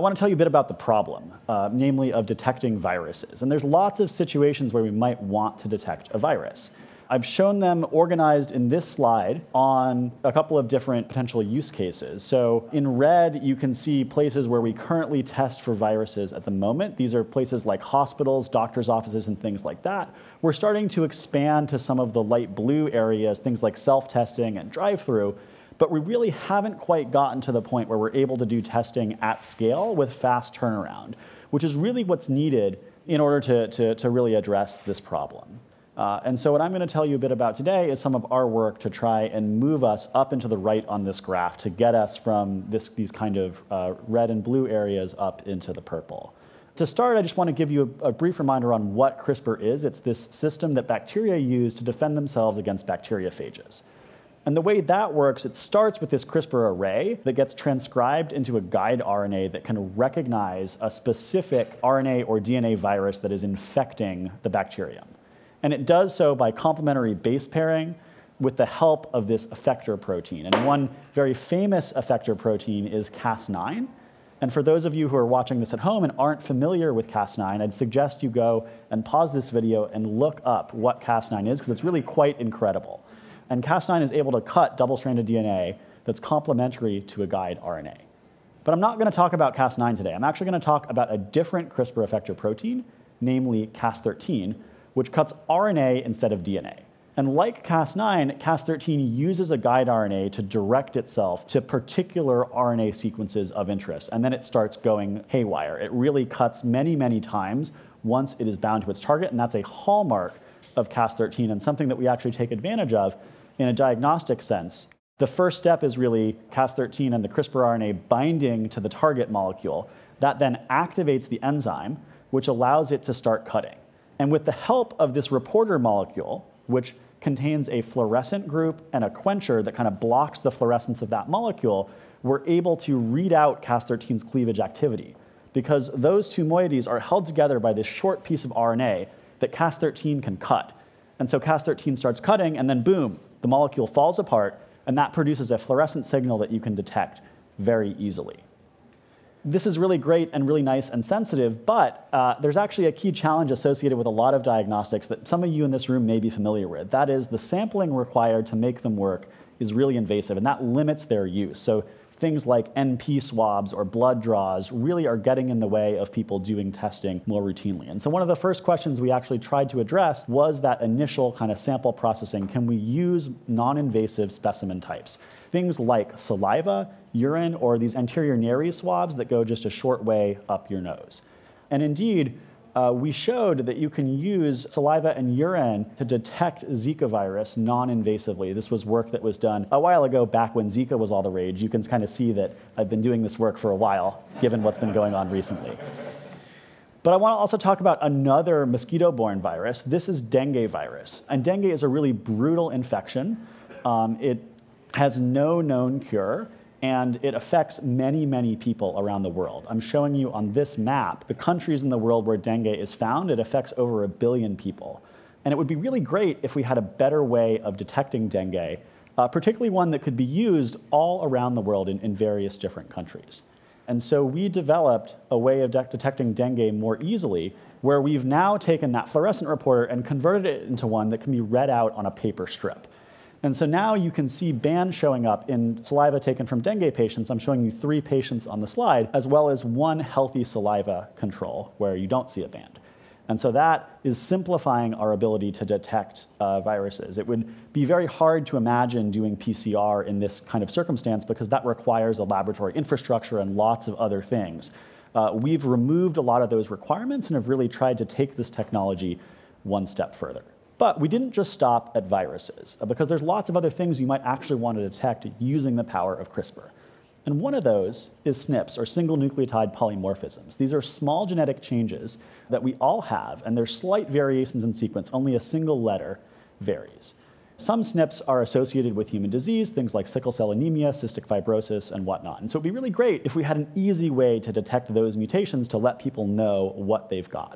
I want to tell you a bit about the problem, namely of detecting viruses. And there's lots of situations where we might want to detect a virus. I've shown them organized in this slide on a couple of different potential use cases. So in red, you can see places where we currently test for viruses at the moment. These are places like hospitals, doctors' offices, and things like that. We're starting to expand to some of the light blue areas, things like self-testing and drive-through. But we really haven't quite gotten to the point where we're able to do testing at scale with fast turnaround, which is really what's needed in order to really address this problem. And so what I'm going to tell you a bit about today is some of our work to try and move us up into the right on this graph to get us from these kind of red and blue areas up into the purple. To start, I just want to give you a brief reminder on what CRISPR is. It's this system that bacteria use to defend themselves against bacteriophages. And the way that works, it starts with this CRISPR array that gets transcribed into a guide RNA that can recognize a specific RNA or DNA virus that is infecting the bacterium. And it does so by complementary base pairing with the help of this effector protein. And one very famous effector protein is Cas9. And for those of you who are watching this at home and aren't familiar with Cas9, I'd suggest you go and pause this video and look up what Cas9 is, because it's really quite incredible. And Cas9 is able to cut double-stranded DNA that's complementary to a guide RNA. But I'm not going to talk about Cas9 today. I'm actually going to talk about a different CRISPR effector protein, namely Cas13, which cuts RNA instead of DNA. And like Cas9, Cas13 uses a guide RNA to direct itself to particular RNA sequences of interest, and then it starts going haywire. It really cuts many, many times once it is bound to its target, and that's a hallmark of Cas13 and something that we actually take advantage of in a diagnostic sense. The first step is really Cas13 and the CRISPR RNA binding to the target molecule. That then activates the enzyme, which allows it to start cutting. And with the help of this reporter molecule, which contains a fluorescent group and a quencher that kind of blocks the fluorescence of that molecule, we're able to read out Cas13's cleavage activity, because those two moieties are held together by this short piece of RNA that Cas13 can cut. And so Cas13 starts cutting, and then boom, the molecule falls apart, and that produces a fluorescent signal that you can detect very easily. This is really great and really nice and sensitive, but there's actually a key challenge associated with a lot of diagnostics that some of you in this room may be familiar with. That is, the sampling required to make them work is really invasive, and that limits their use. So things like NP swabs or blood draws really are getting in the way of people doing testing more routinely. And so one of the first questions we actually tried to address was that initial kind of sample processing. Can we use non-invasive specimen types? Things like saliva, urine, or these anterior nares swabs that go just a short way up your nose. And indeed, we showed that you can use saliva and urine to detect Zika virus non-invasively. This was work that was done a while ago, back when Zika was all the rage. You can kind of see that I've been doing this work for a while, given what's been going on recently. But I want to also talk about another mosquito-borne virus. This is dengue virus. And dengue is a really brutal infection. It has no known cure, and it affects many, many people around the world. I'm showing you on this map the countries in the world where dengue is found. It affects over 1 billion people. And it would be really great if we had a better way of detecting dengue, particularly one that could be used all around the world in various different countries. And so we developed a way of detecting dengue more easily, where we've now taken that fluorescent reporter and converted it into one that can be read out on a paper strip. And so now you can see bands showing up in saliva taken from dengue patients. I'm showing you 3 patients on the slide, as well as 1 healthy saliva control where you don't see a band. And so that is simplifying our ability to detect viruses. It would be very hard to imagine doing PCR in this kind of circumstance, because that requires a laboratory infrastructure and lots of other things. We've removed a lot of those requirements and have really tried to take this technology one step further. But we didn't just stop at viruses, because there's lots of other things you might actually want to detect using the power of CRISPR. And one of those is SNPs, or single nucleotide polymorphisms. These are small genetic changes that we all have, and there's slight variations in sequence. Only a single letter varies. Some SNPs are associated with human disease, things like sickle cell anemia, cystic fibrosis, and whatnot. And so it'd be really great if we had an easy way to detect those mutations to let people know what they've got.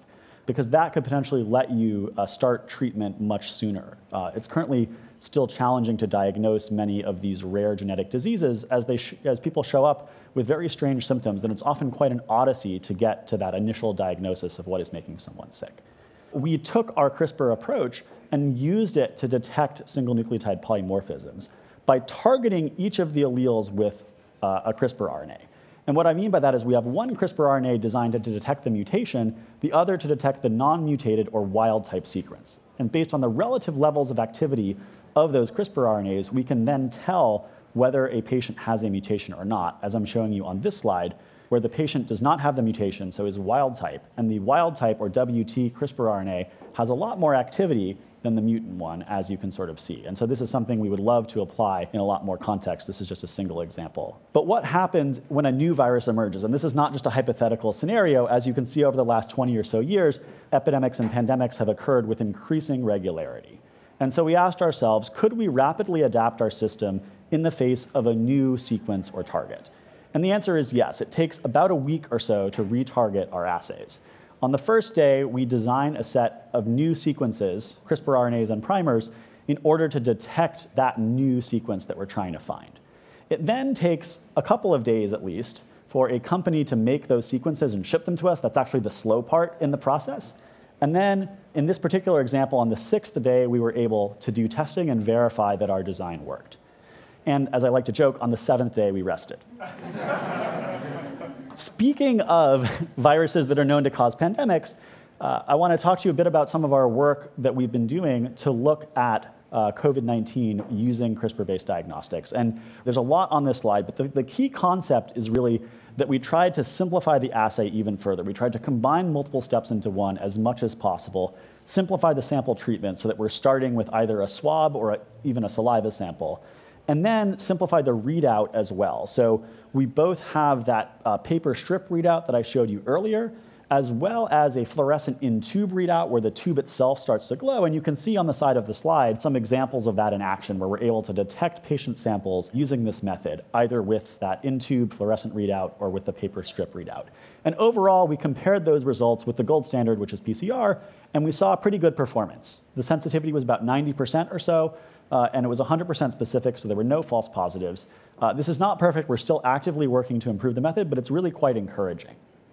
because that could potentially let you start treatment much sooner. It's currently still challenging to diagnose many of these rare genetic diseases as people show up with very strange symptoms, and it's often quite an odyssey to get to that initial diagnosis of what is making someone sick. We took our CRISPR approach and used it to detect single nucleotide polymorphisms by targeting each of the alleles with a CRISPR RNA. And what I mean by that is we have one CRISPR RNA designed to detect the mutation, the other to detect the non-mutated or wild-type sequence. And based on the relative levels of activity of those CRISPR RNAs, we can then tell whether a patient has a mutation or not, as I'm showing you on this slide, where the patient does not have the mutation, so is wild-type. And the wild-type, or WT CRISPR RNA, has a lot more activity than the mutant one, as you can sort of see. And so this is something we would love to apply in a lot more context. This is just a single example. But what happens when a new virus emerges? And this is not just a hypothetical scenario. As you can see over the last 20 or so years, epidemics and pandemics have occurred with increasing regularity. And so we asked ourselves, could we rapidly adapt our system in the face of a new sequence or target? And the answer is yes. It takes about a week or so to retarget our assays. On the first day, we design a set of new sequences, CRISPR RNAs and primers, in order to detect that new sequence that we're trying to find. It then takes a couple of days at least for a company to make those sequences and ship them to us. That's actually the slow part in the process. And then in this particular example, on the 6th day, we were able to do testing and verify that our design worked. And as I like to joke, on the 7th day, we rested. Speaking of viruses that are known to cause pandemics, I want to talk to you a bit about some of our work that we've been doing to look at COVID-19 using CRISPR-based diagnostics. And there's a lot on this slide, but the key concept is really that we tried to simplify the assay even further. We tried to combine multiple steps into one as much as possible, simplify the sample treatment so that we're starting with either a swab or even a saliva sample, and then simplify the readout as well. So we both have that paper strip readout that I showed you earlier, as well as a fluorescent in-tube readout where the tube itself starts to glow. And you can see on the side of the slide some examples of that in action where we're able to detect patient samples using this method, either with that in-tube fluorescent readout or with the paper strip readout. And overall, we compared those results with the gold standard, which is PCR, and we saw pretty good performance. The sensitivity was about 90% or so, and it was 100% specific, so there were no false positives. This is not perfect. We're still actively working to improve the method, but it's really quite encouraging.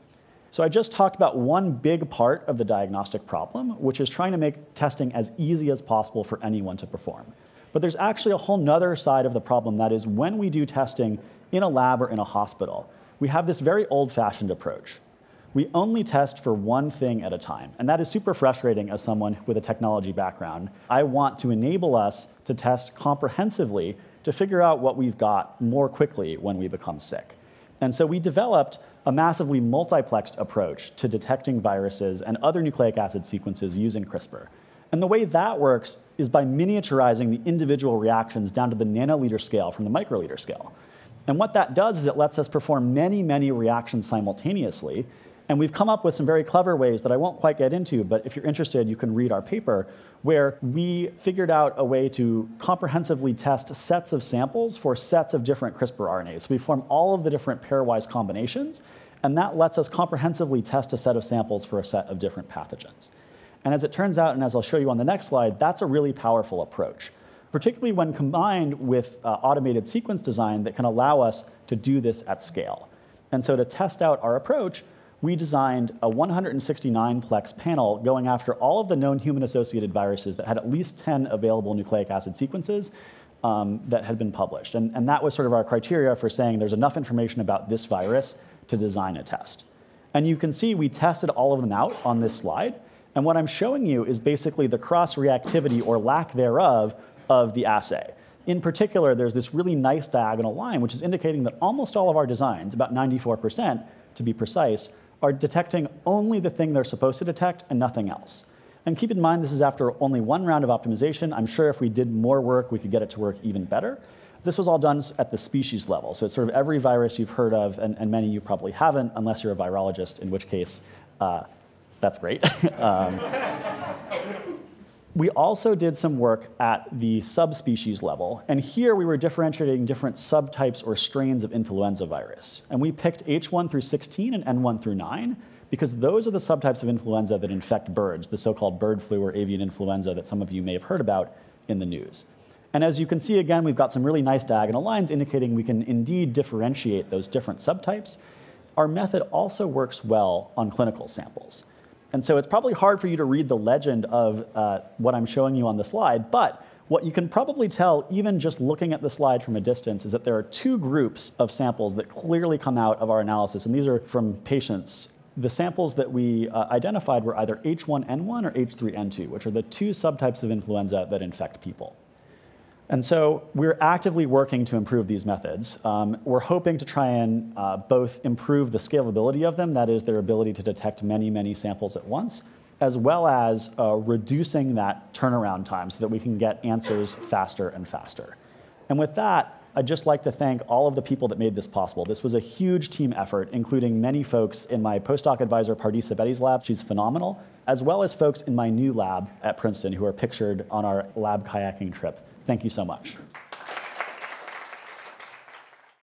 So I just talked about one big part of the diagnostic problem, which is trying to make testing as easy as possible for anyone to perform. But there's actually a whole nother side of the problem, that is when we do testing in a lab or in a hospital, we have this very old-fashioned approach. We only test for one thing at a time, and that is super frustrating as someone with a technology background. I want to enable us to test comprehensively to figure out what we've got more quickly when we become sick. And so we developed a massively multiplexed approach to detecting viruses and other nucleic acid sequences using CRISPR. And the way that works is by miniaturizing the individual reactions down to the nanoliter scale from the microliter scale. And what that does is it lets us perform many, many reactions simultaneously. And we've come up with some very clever ways that I won't quite get into, but if you're interested, you can read our paper, where we figured out a way to comprehensively test sets of samples for sets of different CRISPR RNAs. So we form all of the different pairwise combinations, and that lets us comprehensively test a set of samples for a set of different pathogens. And as it turns out, and as I'll show you on the next slide, that's a really powerful approach, particularly when combined with automated sequence design that can allow us to do this at scale. And so to test out our approach, we designed a 169-plex panel going after all of the known human-associated viruses that had at least 10 available nucleic acid sequences that had been published. And that was sort of our criteria for saying there's enough information about this virus to design a test. And you can see we tested all of them out on this slide. And what I'm showing you is basically the cross-reactivity or lack thereof of the assay. In particular, there's this really nice diagonal line, which is indicating that almost all of our designs, about 94% to be precise, are detecting only the thing they're supposed to detect and nothing else. And keep in mind, this is after only one round of optimization. I'm sure if we did more work, we could get it to work even better. This was all done at the species level. So it's sort of every virus you've heard of, and many you probably haven't, unless you're a virologist, in which case, that's great. We also did some work at the subspecies level, and here we were differentiating different subtypes or strains of influenza virus. And we picked H1 through 16 and N1 through 9 because those are the subtypes of influenza that infect birds, the so-called bird flu or avian influenza that some of you may have heard about in the news. And as you can see, again, we've got some really nice diagonal lines indicating we can indeed differentiate those different subtypes. Our method also works well on clinical samples. And so it's probably hard for you to read the legend of what I'm showing you on the slide, but what you can probably tell, even just looking at the slide from a distance, is that there are two groups of samples that clearly come out of our analysis, and these are from patients. The samples that we identified were either H1N1 or H3N2, which are the two subtypes of influenza that infect people. And so we're actively working to improve these methods. We're hoping to try and both improve the scalability of them, that is their ability to detect many, many samples at once, as well as reducing that turnaround time so that we can get answers faster and faster. And with that, I'd just like to thank all of the people that made this possible. This was a huge team effort, including many folks in my postdoc advisor, Pardisa Betty's lab. She's phenomenal, as well as folks in my new lab at Princeton who are pictured on our lab kayaking trip. Thank you so much.